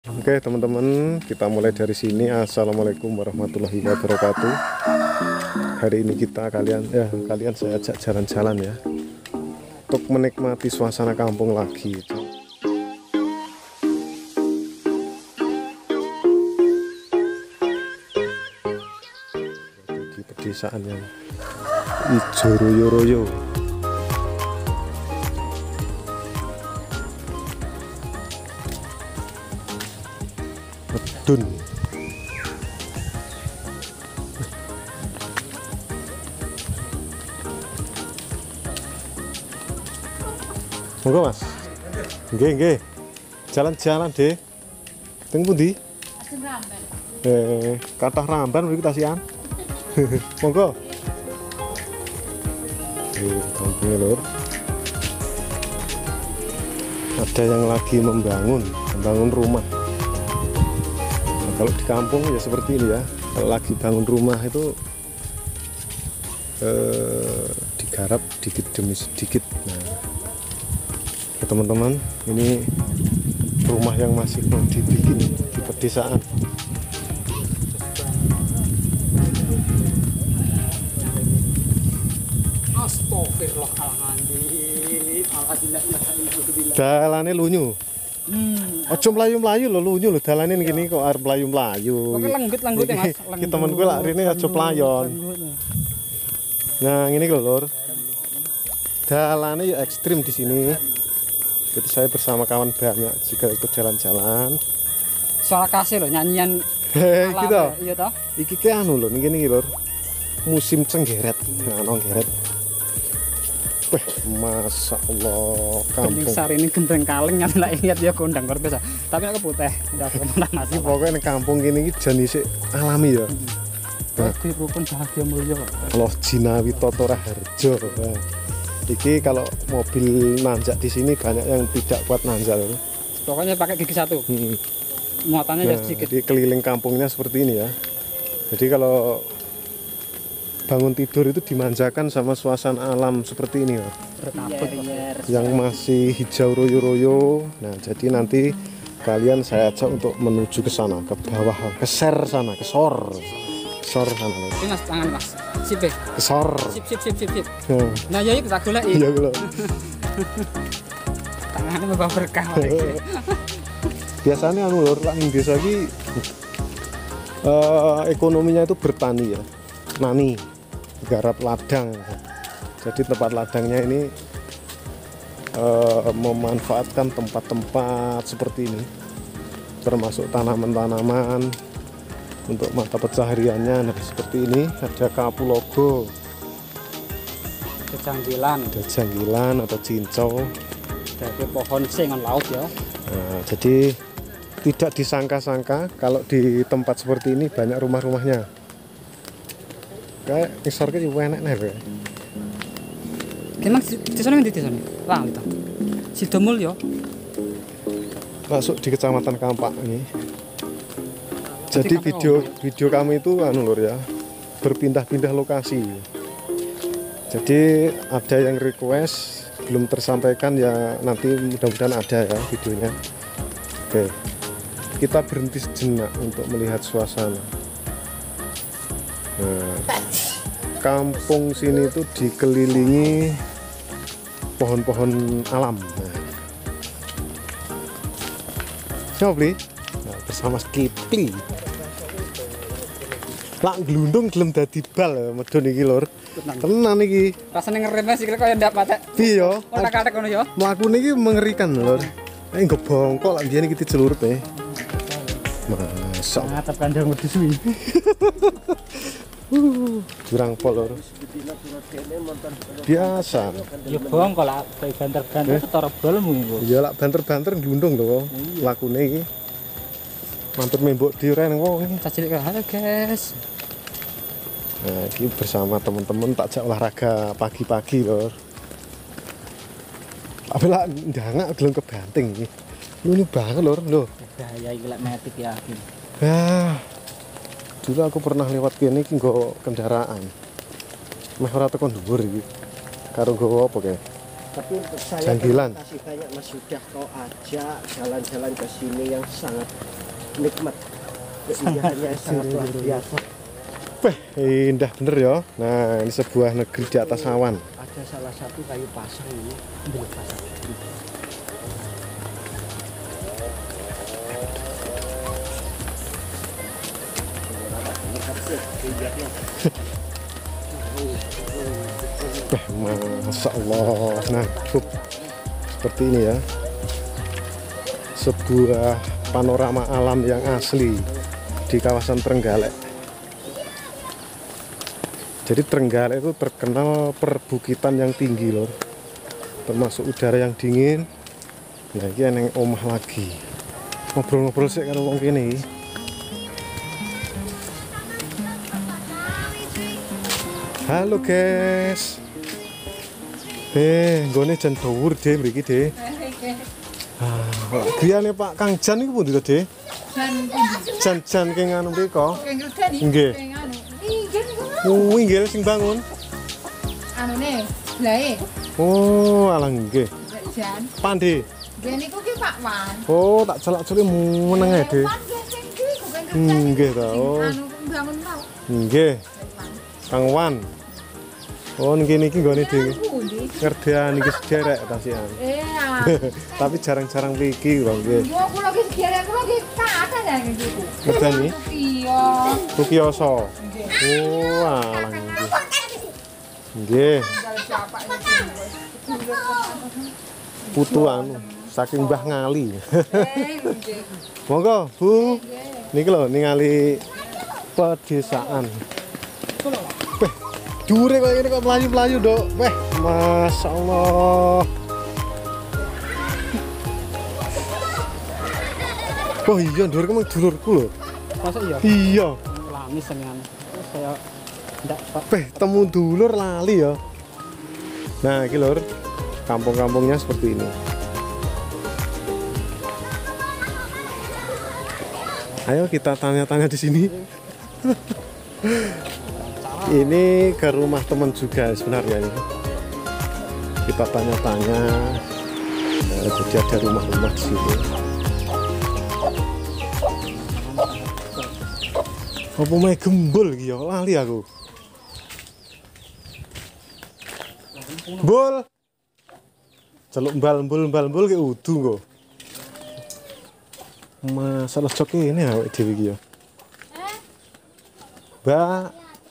Oke teman-teman, kita mulai dari sini. Assalamualaikum warahmatullahi wabarakatuh. Hari ini kalian saya ajak jalan-jalan ya, untuk menikmati suasana kampung lagi. Di pedesaan yang ijo royo-royo. Medun. Monggo Mas. Nggih. Jalan-jalan deh. Teng pundi? Kathah ramban mriki tasian. Monggo. Kampungnya lur. Ada yang lagi membangun rumah. Nah, kalau di kampung ya seperti ini ya. Kalau lagi bangun rumah itu digarap sedikit demi sedikit. Nah, teman-teman, ini rumah yang masih mau dibikin di pedesaan. Dalane lunyu. Ojo mlayu-mlayu lho, lunyu lho dalane ngene kok arep mlayu-mlayu. Kok lenggut ya Mas. Iki temen gue lak rene aja playon. Nah, ngene lho lur. Dalane ya ekstrim di sini. Jadi saya bersama kawan banyak juga ikut jalan-jalan. Suara kasih loh, nyanyian gitu. Iya toh? Iki ke anu lho, ngene iki lur. Musim cenggeret. Nah, nonggeret. Wah, Masya Allah, kampung. Gending sari ini gendeng kaleng yang lah ingat dia kondang luar biasa. Tapi aku putih, nggak pernah masih. Pokoknya di kampung gini jenis alami ya. Bagus rukun bahagia mulia. Loh Jinawi Toto Raharjo. Nah, iki kalau mobil nanjak di sini banyak yang tidak kuat nanjak. Pokoknya pakai gigi satu. Muatannya ya sedikit. Jadi keliling kampungnya seperti ini ya. Jadi kalau bangun tidur itu dimanjakan sama suasana alam seperti ini ya. Yang masih hijau royo-royo. Nah, jadi nanti kalian saya ajak untuk menuju ke sana, ke bawah, ke ser sana, ke sor sana. Ini Mas, tangan Mas. Sip deh. Ke sor. Sip. Nah, ya kita golek. Iya kalau. Tangannya membawa berkah. Biasanya anu lur, lak ning desa iki ekonominya itu bertani ya. Nani, garap ladang. Jadi tempat ladangnya ini memanfaatkan tempat-tempat seperti ini, termasuk tanaman-tanaman untuk mata pencahariannya. Nah, seperti ini ada kapulaga, janggilan atau cincau, dari pohon sengon laut ya. Nah, jadi tidak disangka-sangka kalau di tempat seperti ini banyak rumah-rumahnya. Kayak ngisor ke juga enak nih. Emang di sana di sana? Lah itu. Sidomulyo. Masuk di Kecamatan Kampak ini. Jadi video kami itu anu lur ya, berpindah-pindah lokasi. Jadi ada yang request belum tersampaikan ya, nanti mudah-mudahan ada ya videonya. Oke. Kita berhenti sejenak untuk melihat suasana. Nah, kampung sini itu dikelilingi pohon-pohon alam. Nah, coba bersama Kipli. Lak glundung gelem dadi bal ya medun iki lur. Tenan iki. Rasane ngerem sih kaya ndak patek. Iya. Otak-atik ngono ya. Mlakune iki mengerikan lur. Enggak bongkok lak biyen iki dicelurut e. Masa ngatep kandang wedhus kuwi. Jurang pol lur. Biasa. Ya bongkok lak banter-banter ketara balmu iku. Iya lak banter-banter glundung lho lakune iki. Mampir mbok diren wong. Cilik halo guys. Nah, ini bersama teman-teman tak jak olahraga pagi-pagi lor. Tapi lah ndangak gelem kebanting iki. Lu banget lor, lho. Bahaya iki lek metik ya. Dulu aku pernah lewat kene iki nggo kendaraan. Meh ora tekan dhuwur iki. Karo nggowo apa kae? Tapi untuk saya Janggilan. terima kasih banyak Mas sudah kau ajak jalan-jalan ke sini yang sangat nikmat. Keindahannya yang sangat luar biasa. Wah, indah bener ya. Nah, ini sebuah negeri di atas awan. Ada salah satu kayu pasang ini, belum pasang. Wah, Masya Allah. Nah, seperti ini ya. Sebuah panorama alam yang asli di kawasan Trenggalek. Jadi Trenggalek itu terkenal perbukitan yang tinggi loh, termasuk udara yang dingin. Nah, ini yang omah lagi. Ngobrol-ngobrol sih karo wong kene iki. Halo guys. Nggone jan dhuwur deh mriki deh. Griyane Pak Kang Jan niku pundi to, Deh? Jan ke nganu mriko. Nggih. Inggih sing bangun. Anune, blae. Oh, alah nggih. Jan. Pandi. Nggih niku ki Pak Wan. Oh, tak celak-celuk meneng ae, Deh. Nggih ta. Oh. Anu bangun mau. Nggih. Kang Wan. Oh, niki nggone dhewe. Pundi? Ngerdean iki sederek ta sian. Ah. Tapi jarang-jarang mriki kok nggih. Yo kula ki sekiranya kula ki kata ya niku. Ngedani? Iya. Sukioso. Oh, alah nggih. Nggih. Putu anu saking Mbah Ngali. Monggo, Bu. Niki lho ningali pedesaan. Weh, dure kok ini kok melayu-melayu, Dok. Weh, Masya Allah. Oh iya, dure kemang dulurku lho. Masa iya? Iya. Lamis dengan saya ndak Pak. Weh, temu dulur lali ya. Nah, iki lur, kampung-kampungnya seperti ini. Ayo kita tanya-tanya di sini. Ini ke rumah teman juga sebenarnya ini. Kita tanya-tanya. Nah, jadi ada rumah-rumah di sini. Apa main gembul iki ya? Lali aku. Bul. Celuk mbal-mbul ki udu kok. Masalah cok ini awake dhewe iki ya. Mbak.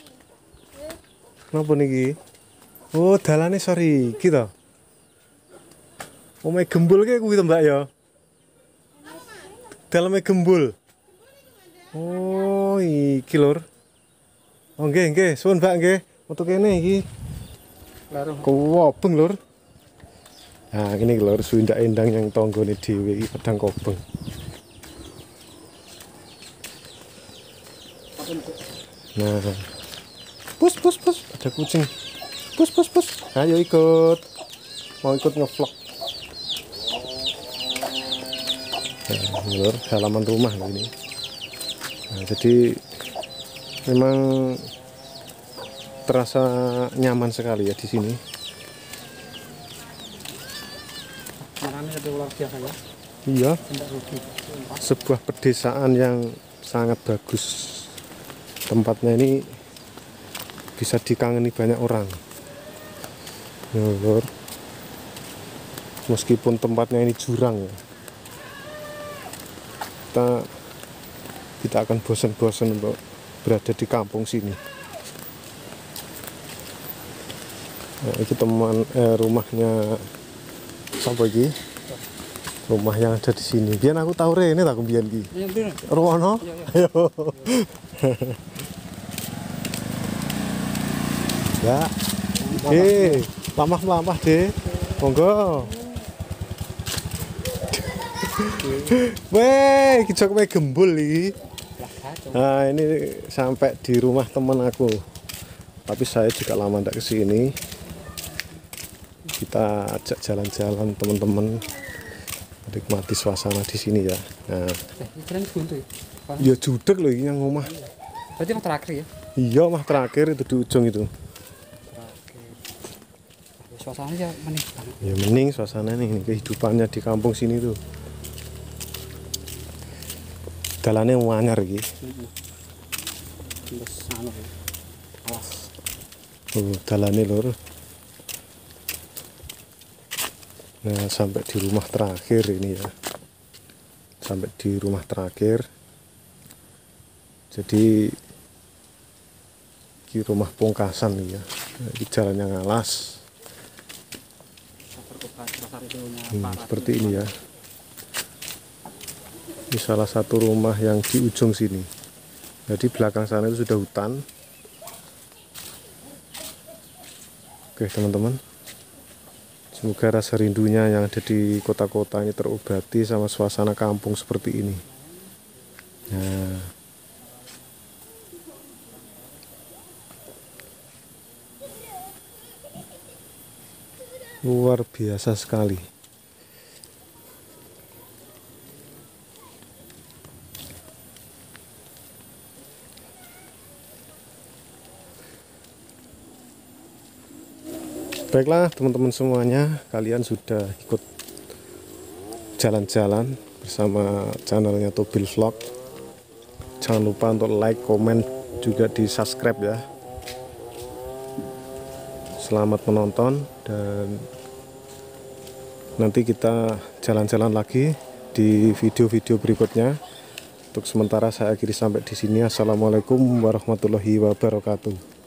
Napa niki? Oh, dalane sori iki to. Omahe gembul ki kuwi to, Mbak ya. Daleme gembul. Oh, iki lur. Oh, nggih, suwun Mbak nggih. Metu kene iki. Baru. Kobeng lur. Nah, ini lur suindak endang yang tonggone dhewe iki pedang kobeng. Nah. Pus, ada kucing. Pus. Ayo ikut. Mau ikut ngevlog. Nah, ini lur, halaman rumah ini. Nah, jadi memang terasa nyaman sekali ya di sini. Marane satu luar biasa ya. Iya, Tidak rugi. sebuah pedesaan yang sangat bagus. Tempatnya ini bisa dikangeni banyak orang. Ya, lur. Meskipun tempatnya ini jurang ya, kita tidak akan bosan-bosan untuk berada di kampung sini. Nah, ini teman rumahnya siapa iki? Rumah yang ada di sini. Biar aku tahu rene tak biyen iki. Iya, bener. Rono. Iya. Ayo. Ya. Lamah-lamah deh. Monggo. Weh, iki jok gembul iki. Nah, ini sampai di rumah teman aku. Tapi saya juga lama ndak kesini. Kita ajak jalan-jalan teman-teman, menikmati suasana di sini ya. Nah, Keren buntu ya. ya judek loh ini yang rumah. Berarti yang terakhir ya. Iya, mah terakhir itu di ujung itu. suasananya ya mending banget. Ya mending suasana ini kehidupannya di kampung sini tuh. Dalane anyar iki. Terus anu alas. Oh, dalane lur. Nah, sampai di rumah terakhir ini ya. Sampai di rumah terakhir. Jadi di rumah pungkasan nih ya. Di jalan yang alas. Seperti ini ya. Ini salah satu rumah yang di ujung sini. Jadi belakang sana itu sudah hutan. Oke teman-teman, semoga rasa rindunya yang ada di kota-kota ini terobati sama suasana kampung seperti ini. Nah, luar biasa sekali. Baiklah teman-teman semuanya, kalian sudah ikut jalan-jalan bersama channelnya Tobil Vlog. Jangan lupa untuk like, komen, juga di subscribe ya. Selamat menonton dan nanti kita jalan-jalan lagi di video-video berikutnya. Untuk sementara saya akhiri sampai di sini. Assalamualaikum warahmatullahi wabarakatuh.